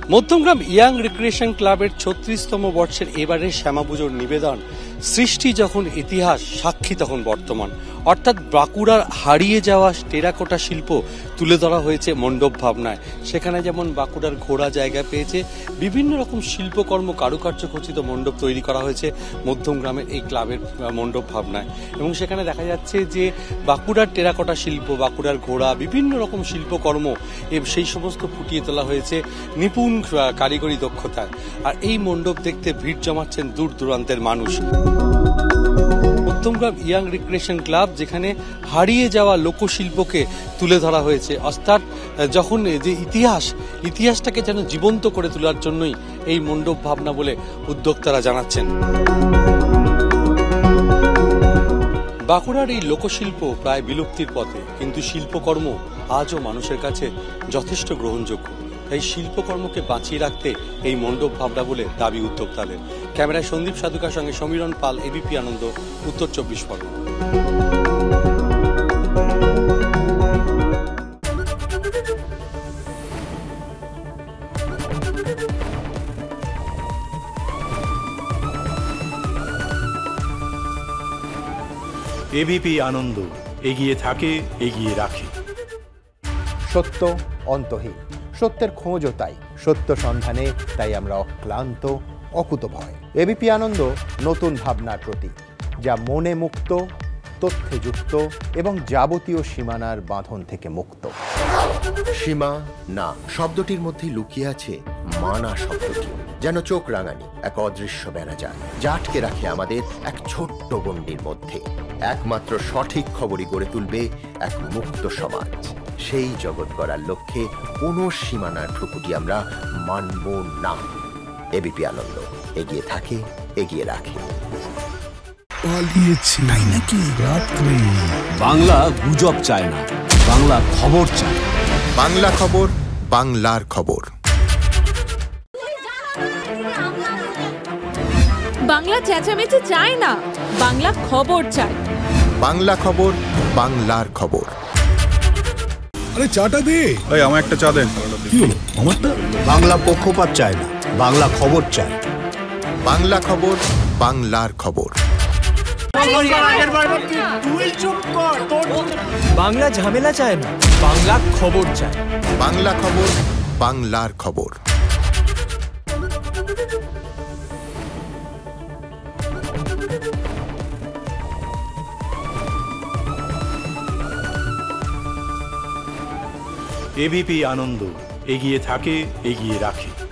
Madhyamgram young recreation ক্লাবের ৩৬তম বর্ষের এবারের শ্যামা পুজোর নিবেদন সৃষ্টি যখন ইতিহাস, সাক্ষী তখন বর্তমান। অর্থাৎ বাঁকুড়ার হারিয়ে যাওয়া টেরাকোটা শিল্প তুলে ধরা হয়েছে মণ্ডপ ভাবনায়। সেখানে যেমন বাঁকুড়ার ঘোড়া জায়গা পেয়েছে, বিভিন্ন রকম শিল্পকর্ম কারুকার্য খচিত মণ্ডপ তৈরি করা হয়েছে মধ্যমগ্রামের এই ক্লাবের মণ্ডপ ভাবনায়। এবং সেখানে দেখা যাচ্ছে যে বাঁকুড়ার টেরাকোটা শিল্প, বাঁকুড়ার ঘোড়া, বিভিন্ন রকম শিল্পকর্ম সেই সমস্ত ফুটিয়ে তোলা হয়েছে নিপুণ কারিগরি দক্ষতায়। আর এই মণ্ডপ দেখতে ভিড় জমাচ্ছেন দূর দূরান্তের মানুষ। মধ্যমগ্রাম ইয়াং রিক্রিয়েশন ক্লাব যেখানে হারিয়ে যাওয়া লোকশিল্পকে তুলে ধরা হয়েছে, অর্থাৎ যখন যে ইতিহাসটাকে যেন জীবন্ত করে তোলার জন্যই এই মণ্ডপ ভাবনা বলে উদ্যোক্তারা জানাচ্ছেন। বাঁকুড়ার এই লোকশিল্প প্রায় বিলুপ্তির পথে, কিন্তু শিল্পকর্ম আজও মানুষের কাছে যথেষ্ট গ্রহণযোগ্য। তাই শিল্পকর্মকে বাঁচিয়ে রাখতে এই মণ্ডপ ভাবনা বলে দাবি উদ্যোক্তাদের। ক্যামেরায় সন্দীপ সাধুকার সঙ্গে সমীরণ পাল, এবিপি আনন্দ, উত্তর ২৪ পরগনা। এবিপি আনন্দ, এগিয়ে থাকে, এগিয়ে রাখে। সত্য অন্তহীন, সত্যের খোঁজও তাই, সত্য সন্ধানে তাই আমরা অক্লান্ত, অকুতভয়। এবিপি আনন্দ নতুন ভাবনার প্রতীক, যা মনে মুক্ত, তথ্যে যুক্ত এবং যাবতীয় সীমানার বাঁধন থেকে মুক্ত। সীমা না শব্দটির মধ্যে লুকিয়ে আছে মানা শব্দটি, যেন চোখ রাঙানি এক অদৃশ্য বেড়াজাল, যা আটকে রাখে আমাদের এক ছোট্ট গণ্ডির মধ্যে। একমাত্র সঠিক খবরই গড়ে তুলবে এক মুক্ত সমাজ। সেই জগৎ গড়ার লক্ষ্যে কোনো সীমানার ঠুকুটি আমরা মানব না। এবিপি আনন্দ, এগিয়ে থাকে, এগিয়ে রাখে। বাংলা গুজব চায় না, বাংলা খবর চায়। বাংলা খবর, বাংলার খবর। বাংলা চেঁচামেচি চায় না, বাংলা খবর চায়। বাংলা খবর, বাংলার খবর। আরে চাটা দে। এই আমার একটা চা দেন। কি হলো আমারটা? বাংলা পক্ষপাত চায় না, বাংলা খবর চায়। বাংলা খবর, বাংলার খবর। বাংলা ঝামেলা চায় না, বাংলা খবর চায়। বাংলা খবর, বাংলার খবর। এবিপি আনন্দ, এগিয়ে থাকে, এগিয়ে রাখে।